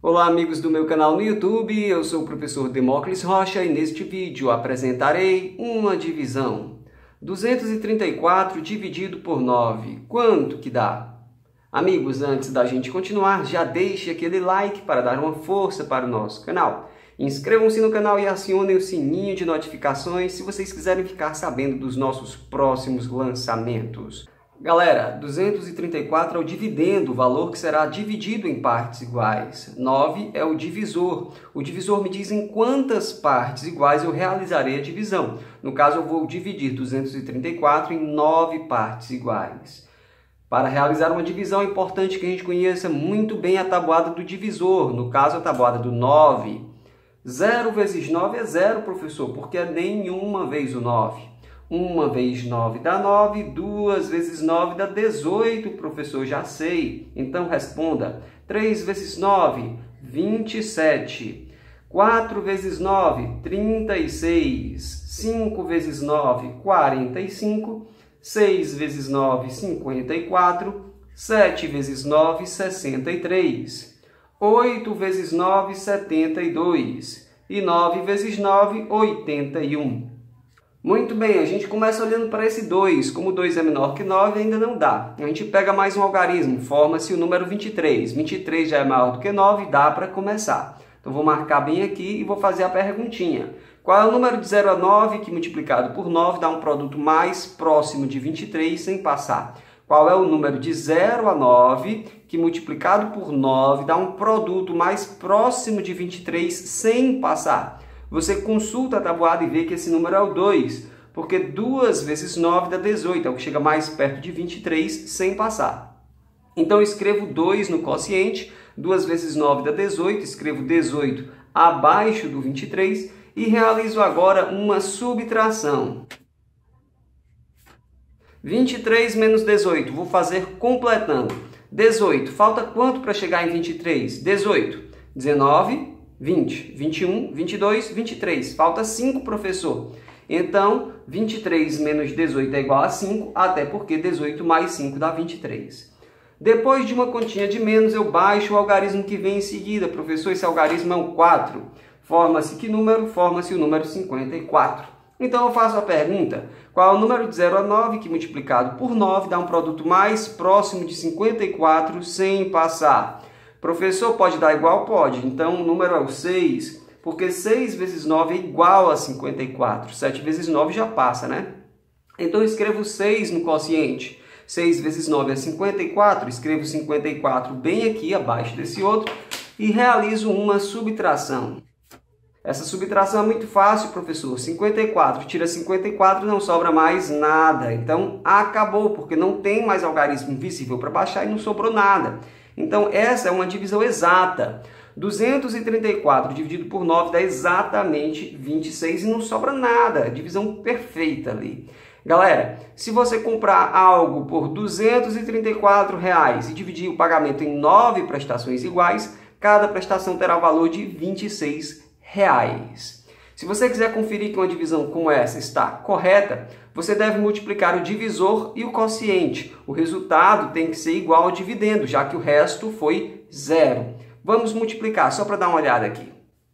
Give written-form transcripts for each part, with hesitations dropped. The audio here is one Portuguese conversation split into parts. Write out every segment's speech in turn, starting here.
Olá amigos do meu canal no YouTube, eu sou o professor Demócles Rocha e neste vídeo apresentarei uma divisão. 234 dividido por 9, quanto que dá? Amigos, antes da gente continuar, já deixe aquele like para dar uma força para o nosso canal. Inscrevam-se no canal e acionem o sininho de notificações se vocês quiserem ficar sabendo dos nossos próximos lançamentos. Galera, 234 é o dividendo, o valor que será dividido em partes iguais. 9 é o divisor. O divisor me diz em quantas partes iguais eu realizarei a divisão. No caso, eu vou dividir 234 em 9 partes iguais. Para realizar uma divisão é importante que a gente conheça muito bem a tabuada do divisor. No caso, a tabuada do 9. 0 vezes 9 é 0, professor, porque é nenhuma vez o 9. 1 vezes 9 dá 9, 2 vezes 9 dá 18, professor, já sei. Então responda. 3 vezes 9, 27. 4 vezes 9, 36. 5 vezes 9, 45. 6 vezes 9, 54. 7 vezes 9, 63. 8 vezes 9, 72. E 9 vezes 9, 81. Muito bem, a gente começa olhando para esse 2. Como 2 é menor que 9, ainda não dá. A gente pega mais um algarismo, forma-se o número 23. 23 já é maior do que 9, dá para começar. Então, vou marcar bem aqui e vou fazer a perguntinha. Qual é o número de 0 a 9 que multiplicado por 9 dá um produto mais próximo de 23 sem passar? Qual é o número de 0 a 9 que multiplicado por 9 dá um produto mais próximo de 23 sem passar? Você consulta a tabuada e vê que esse número é o 2, porque 2 vezes 9 dá 18, é o que chega mais perto de 23 sem passar. Então, eu escrevo 2 no quociente, 2 vezes 9 dá 18, escrevo 18 abaixo do 23 e realizo agora uma subtração. 23 menos 18, vou fazer completando. 18, falta quanto para chegar em 23? 18, 19, 20, 21, 22, 23. Falta 5, professor. Então, 23 menos 18 é igual a 5, até porque 18 mais 5 dá 23. Depois de uma continha de menos, eu baixo o algarismo que vem em seguida. Professor, esse algarismo é um 4. Forma-se que número? Forma-se o número 54. Então, eu faço a pergunta. Qual é o número de 0 a 9 que multiplicado por 9 dá um produto mais próximo de 54 sem passar? Professor, pode dar igual? Pode. Então, o número é o 6, porque 6 vezes 9 é igual a 54. 7 vezes 9 já passa, né? Então, eu escrevo 6 no quociente. 6 vezes 9 é 54. Escrevo 54 bem aqui, abaixo desse outro, e realizo uma subtração. Essa subtração é muito fácil, professor. 54 tira 54, não sobra mais nada. Então, acabou, porque não tem mais algarismo visível para baixar e não sobrou nada. Então, essa é uma divisão exata. 234 dividido por 9 dá exatamente 26 e não sobra nada. Divisão perfeita ali. Galera, se você comprar algo por R$ 234 e dividir o pagamento em 9 prestações iguais, cada prestação terá valor de R$ 26. Se você quiser conferir que uma divisão como essa está correta, você deve multiplicar o divisor e o quociente. O resultado tem que ser igual ao dividendo, já que o resto foi 0. Vamos multiplicar, só para dar uma olhada aqui.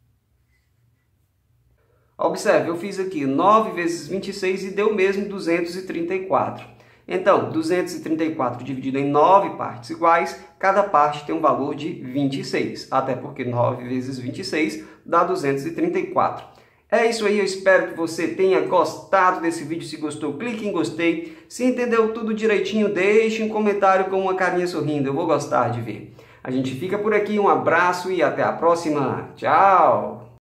Observe, eu fiz aqui 9 vezes 26 e deu mesmo 234. Então, 234 dividido em 9 partes iguais, cada parte tem um valor de 26. Até porque 9 vezes 26 dá 234. É isso aí, eu espero que você tenha gostado desse vídeo. Se gostou, clique em gostei. Se entendeu tudo direitinho, deixe um comentário com uma carinha sorrindo. Eu vou gostar de ver. A gente fica por aqui, um abraço e até a próxima. Tchau!